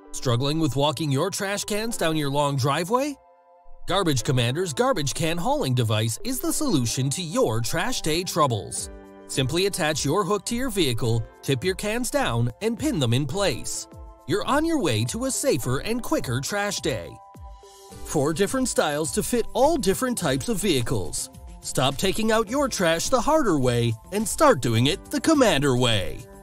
Struggling with walking your trash cans down your long driveway? Garbage Commander's garbage can hauling device is the solution to your trash day troubles. Simply attach your hook to your vehicle, tip your cans down, and pin them in place. You're on your way to a safer and quicker trash day. 4 different styles to fit all different types of vehicles. Stop taking out your trash the harder way and start doing it the Commander way.